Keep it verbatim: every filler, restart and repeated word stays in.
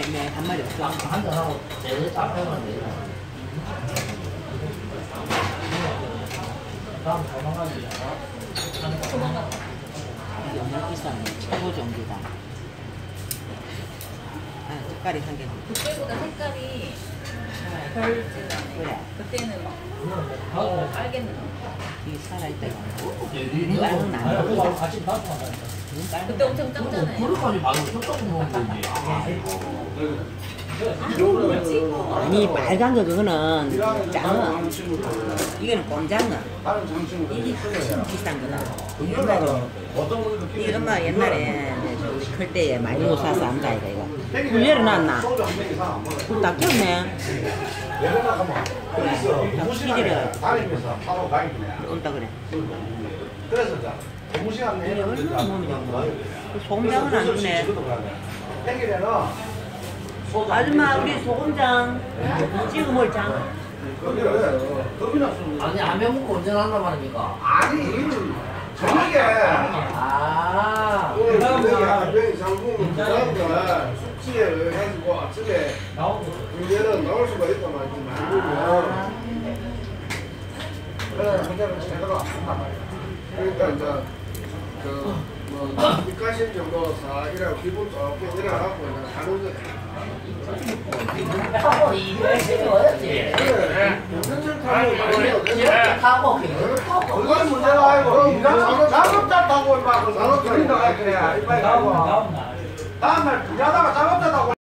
네, 한 마리 없어. 한잔하고 제일 잡혀면 돼. 다음 도망가지. 도망가. 이게 너무 비싸네. 최고 종기다. 아, 색깔이 한 개. 그때보다 색깔이 별지가 않네. 그래. 그때는 어, 빨겠네. 이게 살아있다, 이거. 눈 빨간 안 나. 보인다. 같이 나도 안 눈 빨간 그때 엄청 작잖아요. 그렇게까지 말고 조금 먹으면 되지. 아유, 뭐지? 아니, 빨간 거 그거는 장어. 이거는 꼼장어. 이게 참 비싼 거다. 옛날에, 이 엄마 옛날에 이제 클 때에 많이 못 사서 안다, 이거, 이거. 물 열어놨나? 물 다 꼈네. 그래, 다 피지를 온다 그래. 그래서 자, 너무 시간 그래, 내에 얼마나 몸이 좋아. 소금장은 안 주네. 생일에는 아줌마, 우리 소금장 찍어 먹자. 겁이 났습니다. 아니 라면 먹고 언제 난단 말입니까? 아니, 저녁에 아. 내가 병이 상품 그다음날 숙취에 해가지고 아침에 문제는 나올 수가 있단 말이지. 많이 먹으면 그래, 문제는 제대로 안 한단 말이야. 그러니까 이제 그뭐 밑가심 정도 사 이래 기분 좋게 일어나갖고 이제 가는 거야. 타고 이백십이 어렵지. 운전 타고 이렇게 타고 계속 타고. 그건 문제가 아니고 작업자 타고 막 작업자 나가야 그래. 이빨 가고 다음날 일하다가 작업자 타고